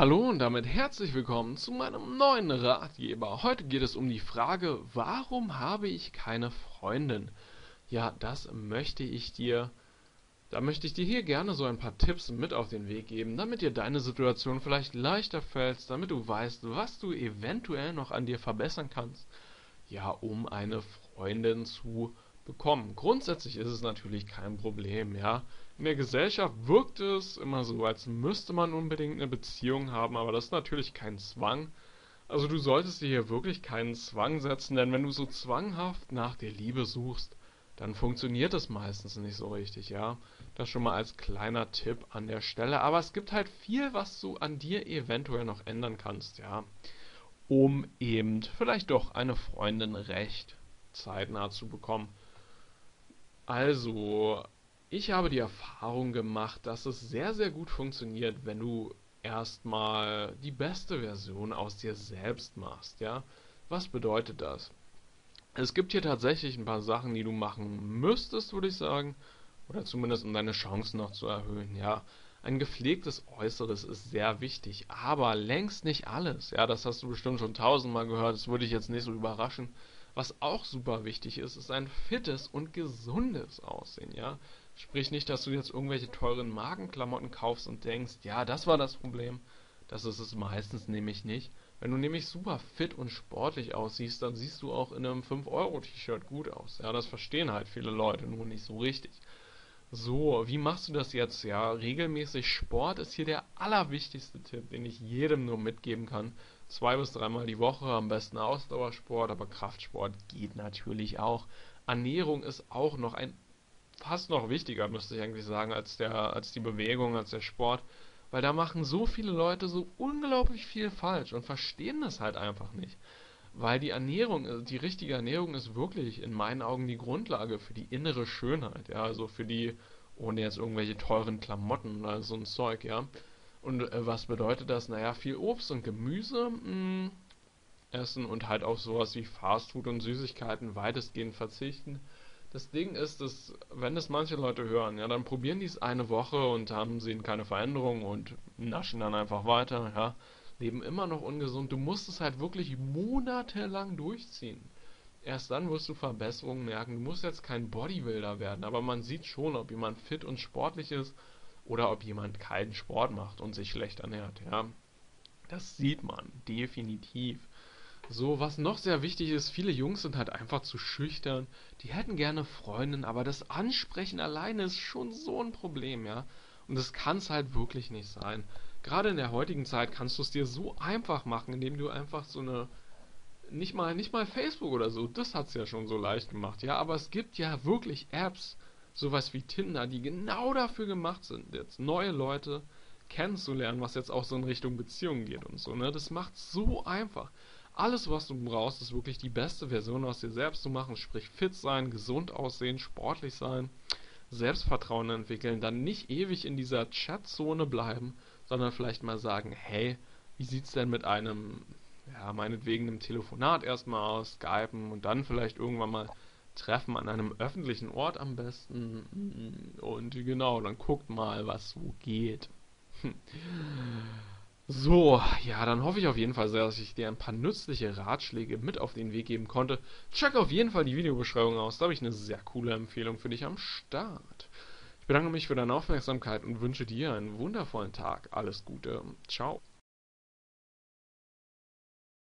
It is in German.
Hallo und damit herzlich willkommen zu meinem neuen Ratgeber. Heute geht es um die Frage, warum habe ich keine Freundin? Ja, da möchte ich dir hier gerne so ein paar Tipps mit auf den Weg geben, damit dir deine Situation vielleicht leichter fällt, damit du weißt, was du eventuell noch an dir verbessern kannst, ja, um eine Freundin zu bekommen. Grundsätzlich ist es natürlich kein Problem, ja. In der Gesellschaft wirkt es immer so, als müsste man unbedingt eine Beziehung haben, aber das ist natürlich kein Zwang. Also du solltest dir hier wirklich keinen Zwang setzen, denn wenn du so zwanghaft nach der Liebe suchst, dann funktioniert es meistens nicht so richtig, ja. Das schon mal als kleiner Tipp an der Stelle. Aber es gibt halt viel, was du an dir eventuell noch ändern kannst, ja, um eben vielleicht doch eine Freundin recht zeitnah zu bekommen. Also, ich habe die Erfahrung gemacht, dass es sehr, sehr gut funktioniert, wenn du erstmal die beste Version aus dir selbst machst, ja? Was bedeutet das? Es gibt hier tatsächlich ein paar Sachen, die du machen müsstest, würde ich sagen, oder zumindest um deine Chancen noch zu erhöhen, ja. Ein gepflegtes Äußeres ist sehr wichtig, aber längst nicht alles. Ja, das hast du bestimmt schon tausendmal gehört, das würde ich jetzt nicht so überraschen. Was auch super wichtig ist, ist ein fittes und gesundes Aussehen, ja. Sprich nicht, dass du jetzt irgendwelche teuren Markenklamotten kaufst und denkst, ja, das war das Problem. Das ist es meistens nämlich nicht. Wenn du nämlich super fit und sportlich aussiehst, dann siehst du auch in einem 5-Euro-T-Shirt gut aus. Ja, das verstehen halt viele Leute nur nicht so richtig. So, wie machst du das jetzt? Ja, regelmäßig Sport ist hier der allerwichtigste Tipp, den ich jedem nur mitgeben kann. 2 bis 3 Mal die Woche, am besten Ausdauersport, aber Kraftsport geht natürlich auch. Ernährung ist auch noch fast noch wichtiger, müsste ich eigentlich sagen, als die Bewegung, als der Sport. Weil da machen so viele Leute so unglaublich viel falsch und verstehen das halt einfach nicht. Weil die richtige Ernährung ist wirklich in meinen Augen die Grundlage für die innere Schönheit, ja, also ohne jetzt irgendwelche teuren Klamotten oder so ein Zeug, ja. Und was bedeutet das? Naja, viel Obst und Gemüse essen und halt auf sowas wie Fastfood und Süßigkeiten weitestgehend verzichten. Das Ding ist, dass, wenn das manche Leute hören, ja, dann probieren die es eine Woche und sehen keine Veränderung und naschen dann einfach weiter, ja, leben immer noch ungesund. Du musst es halt wirklich monatelang durchziehen. Erst dann wirst du Verbesserungen merken. Du musst jetzt kein Bodybuilder werden, aber man sieht schon, ob jemand fit und sportlich ist oder ob jemand keinen Sport macht und sich schlecht ernährt, ja. Das sieht man, definitiv. So, was noch sehr wichtig ist, viele Jungs sind halt einfach zu schüchtern. Die hätten gerne Freundin, aber das Ansprechen alleine ist schon so ein Problem, ja. Und das kann es halt wirklich nicht sein. Gerade in der heutigen Zeit kannst du es dir so einfach machen, indem du einfach nicht mal Facebook oder so, das hat es ja schon so leicht gemacht, ja. Aber es gibt ja wirklich Apps, sowas wie Tinder, die genau dafür gemacht sind, jetzt neue Leute kennenzulernen, was jetzt auch so in Richtung Beziehungen geht und so, ne? Das macht so einfach. Alles, was du brauchst, ist wirklich die beste Version aus dir selbst zu machen, sprich fit sein, gesund aussehen, sportlich sein, Selbstvertrauen entwickeln, dann nicht ewig in dieser Chatzone bleiben, sondern vielleicht mal sagen, hey, wie sieht's denn mit ja, meinetwegen einem Telefonat erstmal aus, Skypen und dann vielleicht irgendwann mal treffen an einem öffentlichen Ort am besten und genau, dann guckt mal, was so geht. So, ja, dann hoffe ich auf jeden Fall sehr, dass ich dir ein paar nützliche Ratschläge mit auf den Weg geben konnte. Check auf jeden Fall die Videobeschreibung aus, da habe ich eine sehr coole Empfehlung für dich am Start. Ich bedanke mich für deine Aufmerksamkeit und wünsche dir einen wundervollen Tag. Alles Gute. Ciao.